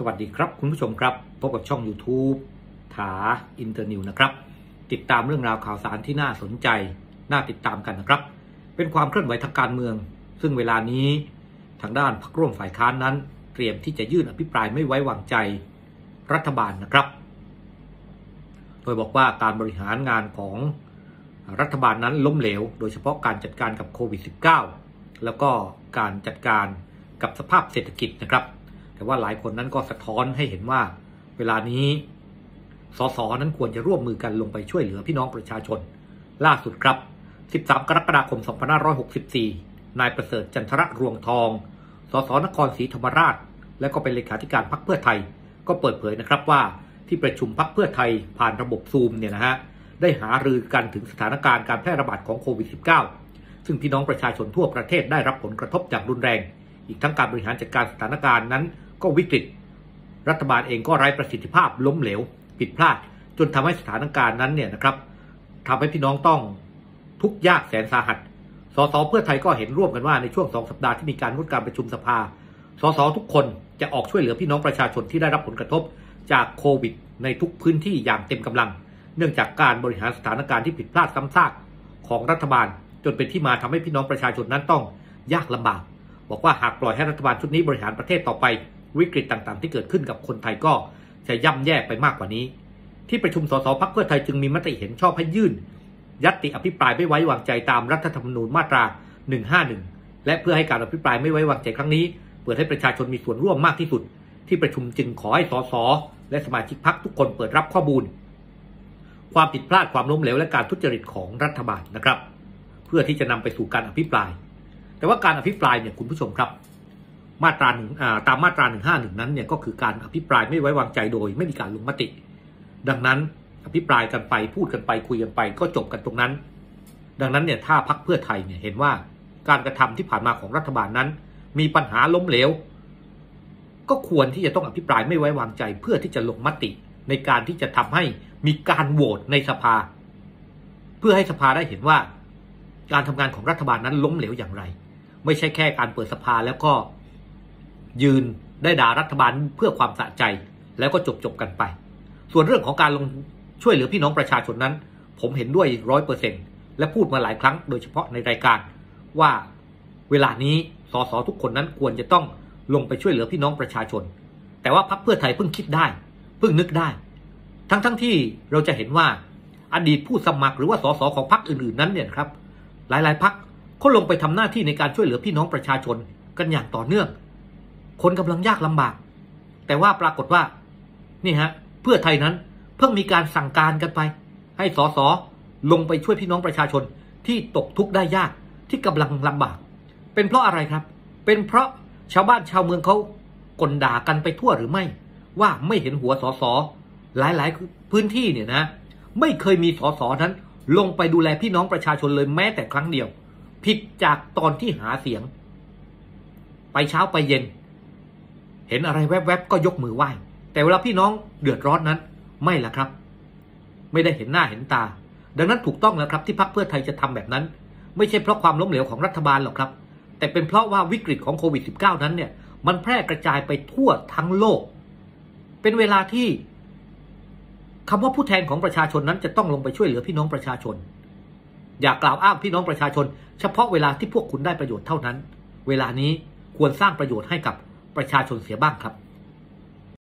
สวัสดีครับคุณผู้ชมครับพบกับช่อง YouTube ถาอินเตอร์นิวนะครับติดตามเรื่องราวข่าวสารที่น่าสนใจน่าติดตามกันนะครับเป็นความเคลื่อนไหวทางการเมืองซึ่งเวลานี้ทางด้านพรรคร่วมฝ่ายค้านนั้นเตรียมที่จะยื่นอภิปรายไม่ไว้วางใจรัฐบาลนะครับโดยบอกว่าการบริหารงานของรัฐบาลนั้นล้มเหลวโดยเฉพาะการจัดการกับโควิด -19 แล้วก็การจัดการกับสภาพเศรษฐกิจนะครับแต่ว่าหลายคนนั้นก็สะท้อนให้เห็นว่าเวลานี้สสนั้นควรจะร่วมมือกันลงไปช่วยเหลือพี่น้องประชาชนล่าสุดครับ13 กรกฎาคม 2564 นายประเสริฐจันทรรวงทองสสนครศรีธรรมราชและก็เป็นเลขาธิการพรรคเพื่อไทยก็เปิดเผยนะครับว่าที่ประชุมพรรคเพื่อไทยผ่านระบบซูมเนี่ยนะฮะได้หารือกันถึงสถานการณ์การแพร่ระบาดของโควิด -19 ซึ่งพี่น้องประชาชนทั่วประเทศได้รับผลกระทบอย่างรุนแรงอีกทั้งการบริหารจัดการสถานการณ์นั้นก็วิกฤตรัฐบาลเองก็ไร้ประสิทธิภาพล้มเหลวผิดพลาดจนทำให้สถานการณ์นั้นเนี่ยนะครับทำให้พี่น้องต้องทุกข์ยากแสนสาหัสสสเพื่อไทยก็เห็นร่วมกันว่าในช่วง2 สัปดาห์ที่มีการงดการประชุมสภาสสทุกคนจะออกช่วยเหลือพี่น้องประชาชนที่ได้รับผลกระทบจากโควิดในทุกพื้นที่อย่างเต็มกำลังเนื่องจากการบริหารสถานการณ์ที่ผิดพลาดซ้ำซากของรัฐบาลจนเป็นที่มาทำให้พี่น้องประชาชนนั้นต้องยากลำบากบอกว่าหากปล่อยให้รัฐบาลชุดนี้บริหารประเทศต่อไปวิกฤตต่างๆที่เกิดขึ้นกับคนไทยก็จะย่ำแย่ไปมากกว่านี้ที่ประชุมสสพรรคเพื่อไทยจึงมีมติเห็นชอบให้ยื่นญัตติอภิปรายไม่ไว้วางใจตามรัฐธรรมนูญมาตรา 151 และเพื่อให้การอภิปรายไม่ไว้วางใจครั้งนี้เปิดให้ประชาชนมีส่วนร่วมมากที่สุดที่ประชุมจึงขอให้สสและสมาชิกพรรคทุกคนเปิดรับข้อมูลความผิดพลาดความล้มเหลวและการทุจริตของรัฐบาลนะครับเพื่อที่จะนำไปสู่การอภิปรายแต่ว่าการอภิปรายเนี่ยคุณผู้ชมครับมาตราตามมาตรา 151 นั้นเนี่ยก็คือการอภิปรายไม่ไว้วางใจโดยไม่มีการลงมติดังนั้นอภิปรายกันไปพูดกันไปคุยกันไปก็จบกันตรงนั้นดังนั้นเนี่ยถ้าพรรคเพื่อไทยเนี่ยเห็นว่าการกระทำที่ผ่านมาของรัฐบาลนั้นมีปัญหาล้มเหลวก็ควรที่จะต้องอภิปรายไม่ไว้วางใจเพื่อที่จะลงมติในการที่จะทำให้มีการโหวตในสภาเพื่อให้สภาได้เห็นว่าการทำงานของรัฐบาลนั้นล้มเหลวอย่างไรไม่ใช่แค่การเปิดสภาแล้วก็ยืนได้ด่ารัฐบาลเพื่อความสะใจแล้วก็จบกันไปส่วนเรื่องของการลงช่วยเหลือพี่น้องประชาชนนั้นผมเห็นด้วย 100% และพูดมาหลายครั้งโดยเฉพาะในรายการว่าเวลานี้สสทุกคนนั้นควรจะต้องลงไปช่วยเหลือพี่น้องประชาชนแต่ว่าพรรคเพื่อไทยเพิ่งคิดได้เพิ่งนึกได้ทั้งที่เราจะเห็นว่าอดีตผู้สมัครหรือว่าสสของพรรคอื่นๆนั้นเนี่ยครับหลายๆพรรคเขาลงไปทำหน้าที่ในการช่วยเหลือพี่น้องประชาชนกันอย่างต่อเนื่องคนกำลังยากลำบากแต่ว่าปรากฏว่านี่ฮะเพื่อไทยนั้นเพิ่งมีการสั่งการกันไปให้สสลงไปช่วยพี่น้องประชาชนที่ตกทุกข์ได้ยากที่กำลังลำบากเป็นเพราะอะไรครับเป็นเพราะชาวบ้านชาวเมืองเขากลด่ากันไปทั่วหรือไม่ว่าไม่เห็นหัวสสหลายๆพื้นที่เนี่ยนะไม่เคยมีสสนั้นลงไปดูแลพี่น้องประชาชนเลยแม้แต่ครั้งเดียวผิดจากตอนที่หาเสียงไปเช้าไปเย็นเห็นอะไรแวบๆก็ยกมือไหว้แต่เวลาพี่น้องเดือดร้อนนั้นไม่ละครับไม่ได้เห็นหน้าเห็นตาดังนั้นถูกต้องแล้วครับที่พรรคเพื่อไทยจะทำแบบนั้นไม่ใช่เพราะความล้มเหลวของรัฐบาลหรอกครับแต่เป็นเพราะว่าวิกฤตของโควิด -19 นั้นเนี่ยมันแพร่กระจายไปทั่วทั้งโลกเป็นเวลาที่คำว่าผู้แทนของประชาชนนั้นจะต้องลงไปช่วยเหลือพี่น้องประชาชนอย่ากล่าวอ้างพี่น้องประชาชนเฉพาะเวลาที่พวกคุณได้ประโยชน์เท่านั้นเวลานี้ควรสร้างประโยชน์ให้กับประชาชนเสียบ้างครับ